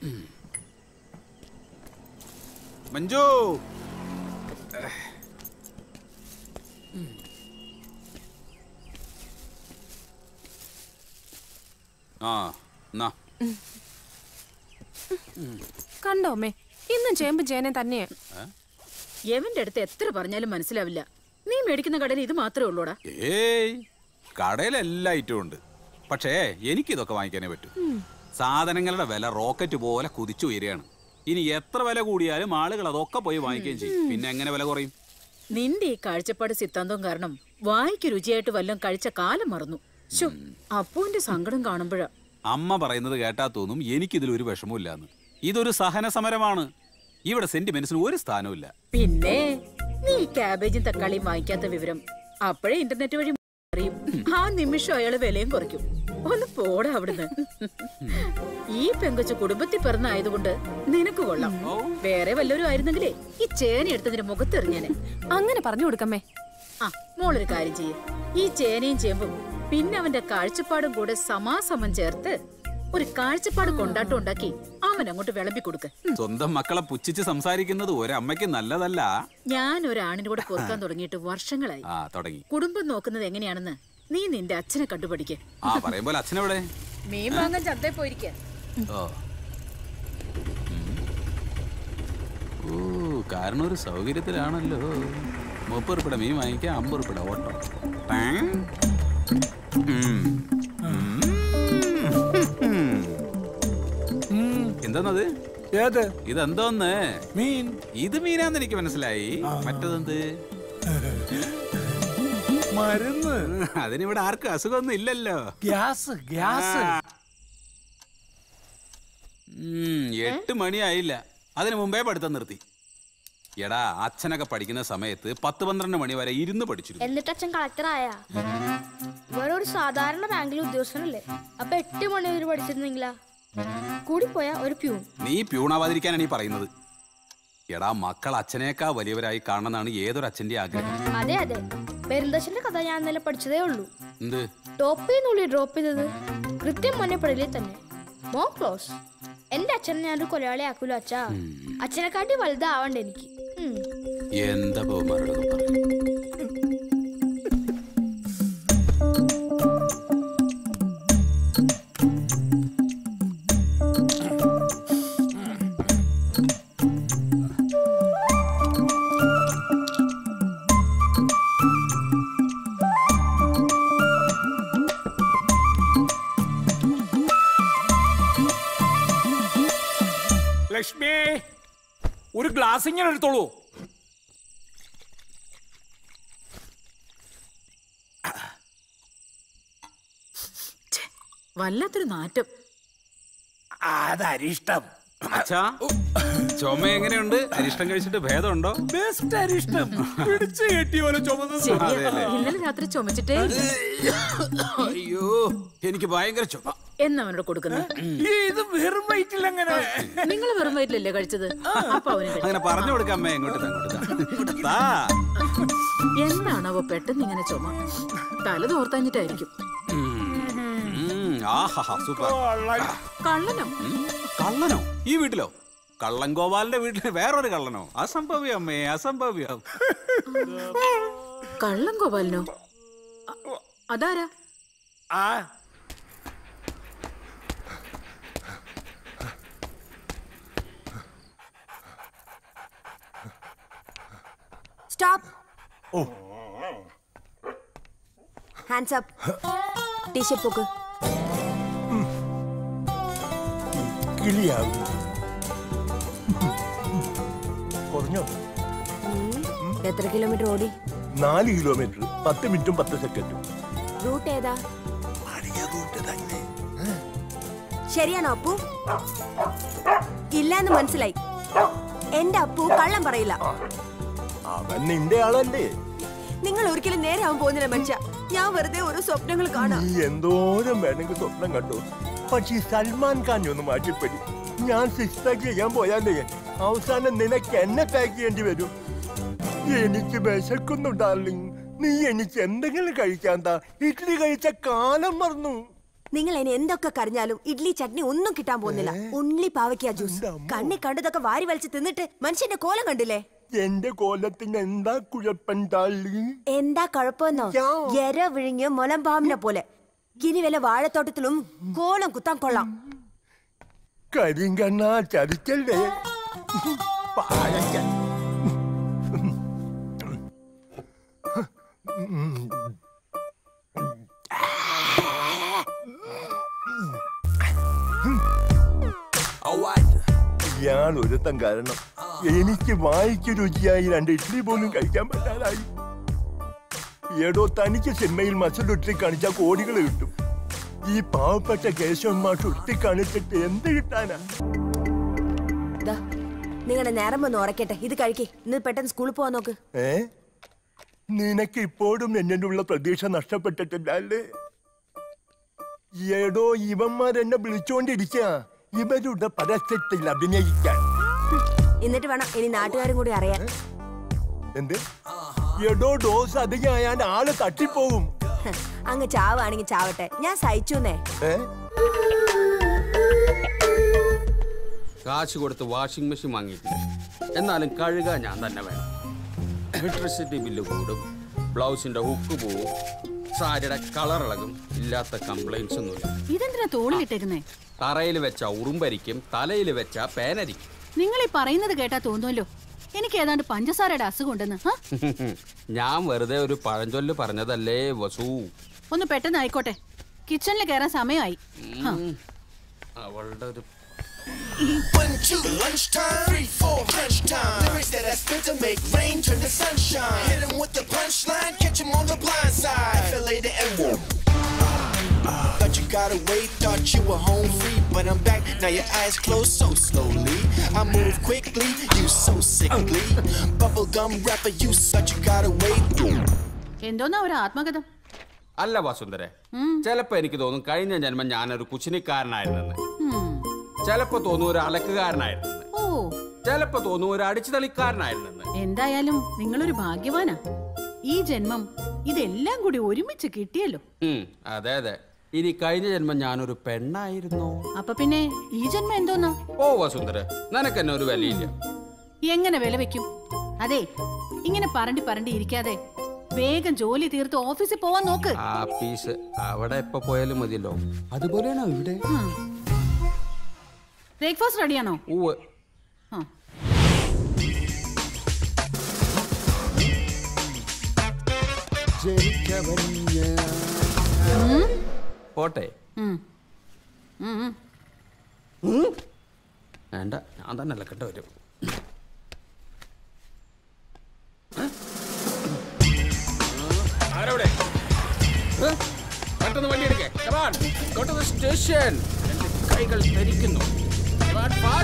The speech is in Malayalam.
മഞ്ജു കണ്ടോ അമ്മേ, ഇന്നും ചേമ്പും ചേനെ തന്നെയാ. എവന്റെ അടുത്ത് എത്ര പറഞ്ഞാലും മനസ്സിലാവില്ല. നീ മേടിക്കുന്ന കടയിൽ ഇത് മാത്രമേ ഉള്ളൂടാ. ഏയ്, കടയിൽ എല്ലാ ഐറ്റവും ഉണ്ട്. പക്ഷേ എനിക്കിതൊക്കെ വാങ്ങിക്കാനേ പറ്റൂ. സാധനങ്ങളുടെ വില റോക്കറ്റ് പോലെ കുതിച്ചു ഉയരുകയാണ്. ഇനി എത്ര വില കൂടിയാലും ആളുകൾ അതൊക്കെ പോയി വാങ്ങിക്കുകയും ചെയ്യും. പിന്നെ എങ്ങനെ വില കുറയും? നിന്റെ ഈ കാഴ്ചപ്പാട് സിദ്ധാന്തം കാരണം വായിക്ക് രുചിയായിട്ട് വല്ലതും കഴിച്ച കാലം മറന്നു. അപ്പുവിന്റെ സങ്കടം കാണുമ്പോഴാ. അമ്മ പറയുന്നത് കേട്ടാ തോന്നും എനിക്കിതിൽ ഒരു വിഷമവും ഇല്ലാന്ന്. ഇതൊരു സഹന സമരമാണ്. ഇവിടെ സെന്റിമെന്റ്സിന് ഒരു സ്ഥാനവും. പിന്നെ നീ ക്യാബേജും തക്കാളിയും വാങ്ങിക്കാത്ത വിവരം അപ്പോഴേ ഇന്റർനെറ്റ് വഴി അറിയും. ആ നിമിഷം അയാള് വിലയും കുറയ്ക്കും. ഒന്ന് പോടാ അവിടുന്ന്. ഈ പെങ്കൊച്ചു കുടുംബത്തിൽ പിറന്നായതുകൊണ്ട് നിനക്ക് കൊള്ളാം. വേറെ വല്ലവരും ആയിരുന്നെങ്കിലേ ഈ ചേന എടുത്തതിന്റെ മുഖത്തെറിഞ്ഞേനെ. അങ്ങനെ പറഞ്ഞു കൊടുക്കമ്മേ. ആ, മോളൊരു കാര്യം ചെയ്യേ. ഈ ചേനയും ചേമ്പും പിന്നെ അവന്റെ കാഴ്ചപ്പാടും കൂടെ സമാസമം ചേർത്ത് ഒരു കാഴ്ചപ്പാട് കൊണ്ടാട്ടം ഉണ്ടാക്കി അവൻ അങ്ങോട്ട് വിളമ്പി കൊടുക്ക. സ്വന്തം മക്കളെ പുച്ഛിച്ച് സംസാരിക്കുന്നത് ഒരമ്മയ്ക്ക് നല്ലതല്ല. ഞാൻ ഒരാണിന്റെ കൂടെ പൊറുക്കാൻ തുടങ്ങിയിട്ട് വർഷങ്ങളായി. കുടുംബം നോക്കുന്നത് എങ്ങനെയാണെന്ന് നീ നിന്റെ അച്ഛനെ കണ്ടുപഠിക്ക. പറയുമ്പോൾ അച്ഛനെവിടെ? മീൻ വാങ്ങാൻ ചന്തയിൽ പോയിരിക്ക. കാരണം ഒരു സൗകര്യത്തിലാണല്ലോ. 30 രൂപയുടെ മീൻ വാങ്ങിക്കാൻ 50 രൂപയുടെ ഓട്ടോ. എന്താന്നത്? ഇതെന്തോന്ന് മീൻ? ഇത് മീനാന്ന് എനിക്ക് മനസ്സിലായി. മറ്റതെന്ത്? മരുന്ന്. അതിനിവിടെ ആർക്കും അസുഖമൊന്നും ഇല്ലല്ലോ. ഗ്യാസ്. 8 മണിയായില്ല. അതിനു മുമ്പേ പഠിത്തം നിർത്തി. എടാ, അച്ഛനൊക്കെ പഠിക്കുന്ന സമയത്ത് 10-12 മണി വരെ ഇരുന്ന് പഠിച്ചിരുന്നു. എന്നിട്ട് അച്ഛൻ കളക്ടറായ ഒരു സാധാരണ ബാങ്കിലെ ഉദ്യോഗസ്ഥനല്ലേ? അപ്പൊ 8 മണി വരെ പഠിച്ചിരുന്നെങ്കിലാ കൂടി പോയാ ഒരു പ്യൂൺ. നീ പ്യൂണാവാതിരിക്കാനാണ് ഈ പറയുന്നത്. എടാ, മക്കൾ അച്ഛനേക്കാ വലിയവരായി കാണണമെന്നാണ് ഏതൊരു അച്ഛന്റെ ആഗ്രഹം. അതെ അതെ, പെരുന്തച്ഛന്റെ കഥ ഞാൻ ഇന്നലെ പഠിച്ചതേ ഉള്ളൂ. എന്ത്? ടോപ്പിന്നുള്ളിൽ ഡ്രോപ്പ് ചെയ്തത് കൃത്യം മഞ്ഞപ്പടലിൽ തന്നെ. മോ ക്ലോസ്. എന്റെ അച്ഛനെ ഞാനൊരു കൊലയാളി ആക്കൂലോ അച്ഛാ. അച്ഛനെക്കാട്ടി വലുതാവണ്ട എനിക്ക്. എന്താ ബഹുമാനോട് ലക്ഷ്മി, ഒരു ഗ്ലാസ് ഇങ്ങനെ എടുത്തോളൂ. വല്ലാത്തൊരു നാറ്റം. അതരിഷ്ടം. അച്ഛാ, ചുമ എങ്ങനെയുണ്ട്? അരിഷ്ടം കഴിച്ചിട്ട് ഭേദമുണ്ടോ? ബെസ്റ്റ് അരിഷ്ടം. പിടിച്ചു കെട്ടിയ പോലെ ചുമന്നത്. ഇന്നലെ രാത്രി ചുമച്ചിട്ടേ. അയ്യോ, എനിക്ക് ഭയങ്കര ചുമ. എന്നവനോട് കൊടുക്കുന്നത്. ഇത് വെറും വയറ്റിൽ എങ്ങനെ? നിങ്ങൾ വെറും വയറ്റിലല്ലേ കഴിച്ചത്? അപ്പൊ അങ്ങനെ പറഞ്ഞു കൊടുക്കാമേ. എങ്ങോട്ട് എന്താണാവോ പെട്ടെന്ന് ഇങ്ങനെ ചുമ? തല തോർത്തഞ്ഞിട്ടായിരിക്കും. കള്ളനോ? കള്ളനോ? ഈ വീട്ടിലോ? കള്ളൻ ഗോപാലിന്റെ വീട്ടിൽ വേറൊരു കള്ളനോ? അസംഭവ്യം അമ്മേ, അസംഭവ്യം. കള്ളൻ ഗോപാലിനോ? അതാരാ? സ്റ്റോപ്പ്. Hands up. ടീഷർട്ട് പോക്ക്. എത്ര കിലോമീറ്റർ ഓടി? 4 കിലോമീറ്റർ 10 മിനിറ്റും 10 സെക്കൻഡും. റൂട്ട് ഏതാ? ശരിയാണോ അപ്പു? ഇല്ലാന്ന് മനസ്സിലായി. എന്റെ അപ്പു കള്ളം പറയില്ല. അവൻ നിന്റെ ആളല്ലേ? നിങ്ങൾ ഒരിക്കലും നേരെ ആവാൻ പോകുന്നില്ല മനുഷ്യ. ഞാൻ വെറുതെ ഓരോ സ്വപ്നങ്ങൾ കാണാം. നീ എന്തോരം വേണമെങ്കിൽ സ്വപ്നം കണ്ടു. പക്ഷെ സൽമാൻ ഖാൻ ഒന്ന് മാറ്റിപ്പറ്റി. ഞാൻ 6 പാക്ക് ചെയ്യാൻ പോയാലേ അവസാനം നിനക്ക് എന്നെ പാക്ക് ചെയ്യേണ്ടി വരും. എനിക്ക് വിശക്കുന്നു ഡാർലിംഗ്. നീ എനിക്ക് എന്തെങ്കിലും കഴിക്കാൻ താ. ഇഡ്ഡലി കഴിച്ച കാലം മറന്നു. നിങ്ങൾ ഇനി എന്തൊക്കെ കരഞ്ഞാലും ഇഡ്ലി ചട്നി ഒന്നും കിട്ടാൻ പോകുന്നില്ല. ഉള്ളി പാവയ്ക്ക ജ്യൂസ് കണ്ണി കണ്ടതൊക്കെ വാരി വലിച്ച് തിന്നിട്ട് മനുഷ്യന്റെ കോലം കണ്ടില്ലേ? എന്റെ കോലത്തിന് എന്താ കുഴപ്പം തള്ളി? എന്താ കുഴപ്പമെന്നോ? എര വിഴുങ്ങിയ മുലമ്പാമ്പിനെ പോലെ. ഇനി വല്ല വാഴത്തോട്ടത്തിലും കോലം കുത്താൻ കൊള്ളാം. കരിങ്കണ്ണ ചതിക്കല്ലേ പാഴയ്ക്ക. ഇയാൾ ഒരുത്തം കാരണം എനിക്ക് വായിക്ക് രുചിയായി 2 ഇഡ്ഡലി പോലും കഴിക്കാൻ പറ്റാതായി. ഏടോ തനിക്ക് സിനിമയിൽ മസിലൊട്ടി കാണിച്ചാൽ കോടികൾ കിട്ടും. ഈ പാവപ്പെട്ട കേശവന്മാർ ഒട്ടി കാണിച്ചിട്ട് എന്ത് കിട്ടാനാ? നിങ്ങളുടെ നേരം ഒന്ന് ഉറക്കട്ടെ, ഇത് കഴിക്കേ. ഇന്ന് പെട്ടെന്ന് സ്കൂളിൽ പോവാൻ നോക്ക്. നിനക്ക് ഇപ്പോഴും എന്നോടുള്ള പ്രതീക്ഷ നഷ്ടപ്പെട്ടിട്ടില്ലേ? ഏടോ ഇവന്മാരെന്നെ വിളിച്ചോണ്ടിരിക്കുക ഇവരുടെ പരസ്യത്തിൽ അഭിനയിക്കാൻ. എന്നിട്ട് വേണം ഇനി നാട്ടുകാരും കൂടി അറിയാൻ. എന്ത്? എടോ ഡോസ് അധികമായാൽ ആള് തട്ടിപ്പോവും. അങ്ങ് ചാവാണെങ്കിൽ ചാവട്ടെ, ഞാൻ സഹിച്ചുന്നേ. കാശ് കൊടുത്ത് വാഷിംഗ് മെഷീൻ വാങ്ങിയിട്ടില്ല, എന്നാലും കഴുകാൻ ഞാൻ തന്നെ വേണം. ഇലക്ട്രിസിറ്റി ബില്ല് കൂടും, ബ്ലൗസിന്റെ ഹുക്ക് പോവും, സാരിയുടെ കളർ ഇളകും. ഇല്ലാത്ത കംപ്ലൈന്റ്സ് ഒന്നുമില്ല. ഇതെന്തിനാ തോളിലിട്ടേക്കുന്നേ? തറയിൽ വെച്ച ഉറുമ്പരിക്കും, തലയിൽ വെച്ച പേനരിക്കും. നിങ്ങൾ ഈ പറയുന്നത് കേട്ടാ തോന്നുമല്ലോ എനിക്ക് ഏതാണ്ട് പഞ്ചസാരയുടെ അസുഖം ഉണ്ടെന്ന്. ഞാൻ വെറുതെ ഒരു പഴഞ്ചൊല്ല് പറഞ്ഞതല്ലേ വസു. ഒന്ന് പെട്ടെന്ന് ആയിക്കോട്ടെ, കിച്ചണിൽ കയറാൻ സമയമായി. അവളുടെ ഒരു 1, 2, lunchtime, 3, 4, lunchtime. Lyrics that I spit to make rain turn to sunshine. Hit 'em with the punchline, catch 'em on the blind side. FLA to N-word. Thought you got away, thought you were home free, but I'm back, now your eyes close so slowly. I move quickly, you so sickly. Bubblegum rapper, you such you got away. എന്തോന്നാ ഒരു ആത്മകഥം? അല്ല വസുന്ധരെ, ചിലപ്പോ എനിക്ക് തോന്നും കഴിഞ്ഞ ജന്മം ഞാനൊരു കുശിനിക്കാരനായിരുന്നെന്ന്. ചിലപ്പോ തോന്നും ഒരു അലക്കുകാരനായിരുന്നെന്ന്. ചിലപ്പോ തോന്നും ഒരു അടിച്ചുതളിക്കാരനായിരുന്നെന്ന്. എന്തായാലും നിങ്ങളൊരു ഭാഗ്യവാനാ. ഈ ജന്മം ഇതെല്ലാം കൂടി ഒരുമിച്ച് കിട്ടിയല്ലോ. അതെ അതെ. ഇനി കഴിഞ്ഞ ജന്മം ഞാനൊരു പെണ്ണായിരുന്നോ? അപ്പൊ പിന്നെ ഈ ജന്മം എന്തോന്നാ? ഓ വസുന്ധര, നിനക്കെന്നെ ഒരു വിലയില്ല. എങ്ങനെ വില വെക്കും? അതെ, ഇങ്ങനെ പറണ്ടി ഇരിക്കാതെ വേഗം ജോലി തീർത്ത് ഓഫീസിൽ പോവാൻ നോക്ക്. ആഫീസ് അവിടെ എപ്പോ പോയാലും മതിയല്ലോ. അതുപോലെയാണോ ഇവിടെ? ബ്രേക്ക്ഫാസ്റ്റ് റെഡിയാണോ? പോട്ടെ. വേണ്ട, ഞാൻ തന്നെ അലക്കേണ്ട വരും. ആരവിടെ? പെട്ടെന്ന് വണ്ടി എടുക്കേ. സ്റ്റേഷൻ. കൈകൾ ധരിക്കുന്നു.